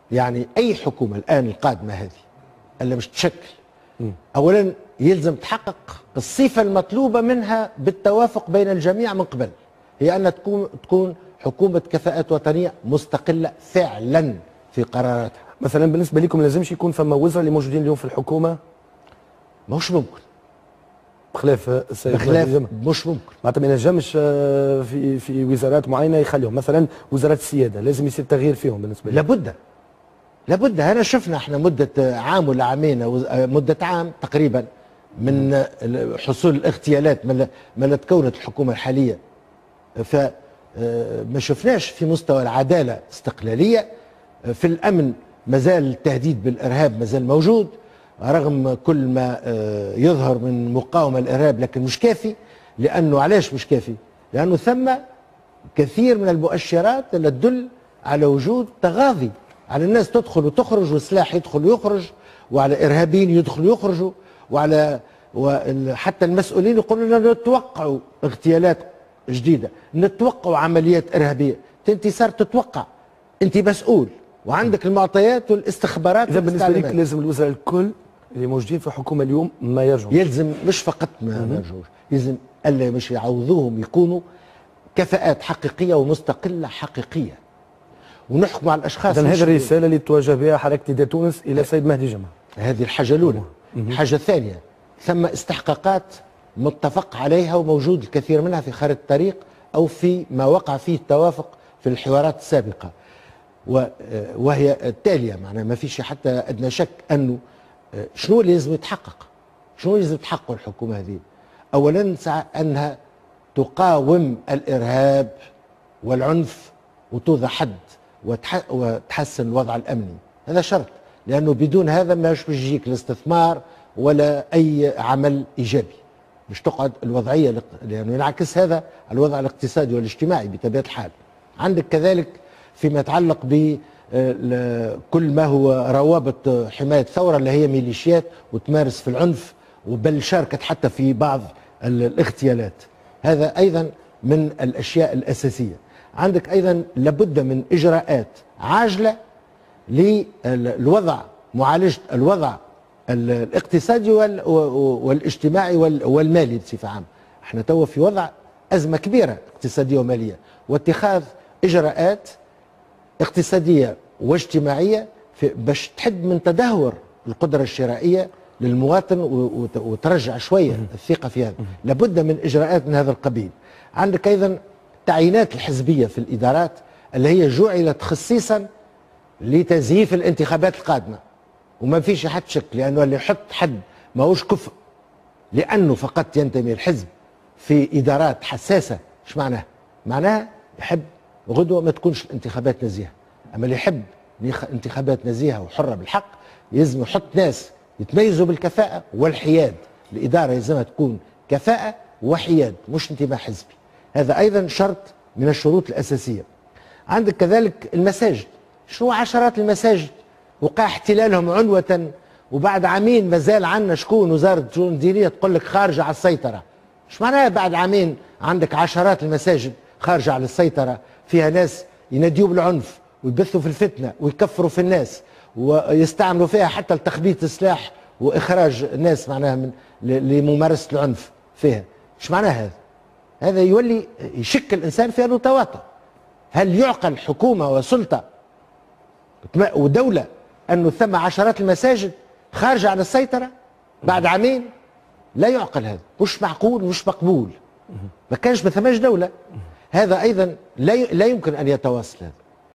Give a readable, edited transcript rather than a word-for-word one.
يعني أي حكومة الآن القادمة هذه اللي مش تشكل، أولا يلزم تحقق الصفة المطلوبة منها بالتوافق بين الجميع من قبل، هي أن تكون حكومة كفاءات وطنية مستقلة فعلا في قراراتها. مثلا بالنسبة لكم لازمش يكون فما وزراء اللي موجودين اليوم في الحكومة؟ ماهوش ممكن. بخلاف السيد بخلاف مش ممكن. معناتها ما ينجمش في وزارات معينة يخليهم، مثلا وزارات السيادة لازم يصير تغيير فيهم بالنسبة لي. لابد. أنا شفنا احنا مدة عام ولا عامين، مدة عام تقريبا من حصول الاغتيالات ما تكونت الحكومة الحالية، فما شفناش في مستوى العدالة استقلالية. في الأمن مازال التهديد بالإرهاب مازال موجود رغم كل ما يظهر من مقاومة الإرهاب، لكن مش كافي. لأنه علاش مش كافي؟ لأنه ثم كثير من المؤشرات اللي تدل على وجود تغاضي، على الناس تدخل وتخرج والسلاح يدخل ويخرج، وعلى إرهابيين يدخلوا ويخرجوا، وعلى حتى المسؤولين يقولوا لنا نتوقعوا اغتيالات جديدة، نتوقعوا عمليات إرهابية. أنت صار تتوقع، أنت مسؤول وعندك المعطيات والاستخبارات. إذا بالنسبة لك لازم الوزراء الكل اللي موجودين في الحكومة اليوم ما يرجعوا، يلزم مش فقط ما يرجعوش، يلزم ألا مش يعوضوهم يكونوا كفاءات حقيقية ومستقلة حقيقية، ونحكم على الأشخاص. إذن هذه الرسالة اللي توجه بها حركة نداء تونس إلى سيد مهدي جمعة. هذه الحاجة الأولى. الحاجة الثانية، ثم استحقاقات متفق عليها وموجود الكثير منها في خارطة الطريق أو في ما وقع فيه التوافق في الحوارات السابقة، وهي التالية. معناها ما فيش حتى أدنى شك أنه شنو اللي لازم يتحقق، شنو لازم تحقق الحكومة هذه. أولا أنها تقاوم الإرهاب والعنف وتوضع حد وتحسن الوضع الأمني، هذا شرط، لأنه بدون هذا مش بيجيك الاستثمار ولا أي عمل إيجابي، مش تقعد الوضعية، لأنه ينعكس هذا على الوضع الاقتصادي والاجتماعي بطبيعة الحال. عندك كذلك فيما يتعلق بكل ما هو روابط حماية ثورة اللي هي ميليشيات وتمارس في العنف، وبل شاركت حتى في بعض الاغتيالات، هذا أيضا من الأشياء الأساسية. عندك أيضا لابد من إجراءات عاجلة للوضع، معالجة الوضع الاقتصادي والاجتماعي والمالي بصفة عامة. احنا توا في وضع أزمة كبيرة اقتصادية ومالية، واتخاذ إجراءات اقتصادية واجتماعية باش تحد من تدهور القدرة الشرائية للمواطن وترجع شوية الثقة في هذا. لابد من إجراءات من هذا القبيل. عندك أيضا تعيينات الحزبية في الإدارات اللي هي جعلت خصيصا لتزييف الانتخابات القادمة، وما فيش حد شك، لأنه اللي يحط حد ماهوش كفء لأنه فقط ينتمي الحزب في إدارات حساسة. ايش معناها؟ معناها يحب غدوة ما تكونش الانتخابات نزيهة. أما اللي يحب انتخابات نزيهة وحرة بالحق يلزم يحط ناس يتميزوا بالكفاءة والحياد. الإدارة يلزمها تكون كفاءة وحياد، مش انتماء حزبي. هذا أيضا شرط من الشروط الأساسية. عندك كذلك المساجد، شنو عشرات المساجد وقع احتلالهم عنوة، وبعد عامين مازال عندنا شكون وزارة الشؤون الدينية تقول لك خارجة على السيطرة. ايش معناها بعد عامين عندك عشرات المساجد خارجة على السيطرة، فيها ناس يناديوا بالعنف ويبثوا في الفتنة ويكفروا في الناس ويستعملوا فيها حتى لتخبيط السلاح وإخراج الناس معناها من لممارسة العنف فيها. ايش معناها هذا؟ هذا يولي يشك الإنسان في أنه تواطؤ. هل يعقل حكومة وسلطة ودولة أنه ثم عشرات المساجد خارجة عن السيطرة بعد عامين؟ لا يعقل، هذا مش معقول مش مقبول. ما كانش ما ثماش دولة. هذا أيضا لا يمكن أن يتواصل هذا.